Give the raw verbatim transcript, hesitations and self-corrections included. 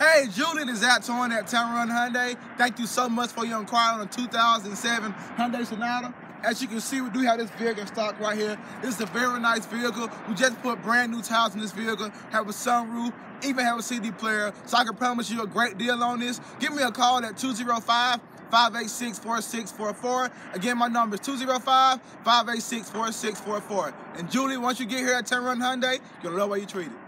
Hey, Julie, this is Tameron at Tameron Hyundai. Thank you so much for your inquiry on a two thousand seven Hyundai Sonata. As you can see, we do have this vehicle in stock right here. This is a very nice vehicle. We just put brand new tires in this vehicle, have a sunroof, even have a C D player. So I can promise you a great deal on this. Give me a call at two zero five, five eight six, four six four four. Again, my number is two zero five, five eight six, four six four four. And Julie, once you get here at Tameron Hyundai, you'll know where you're treated.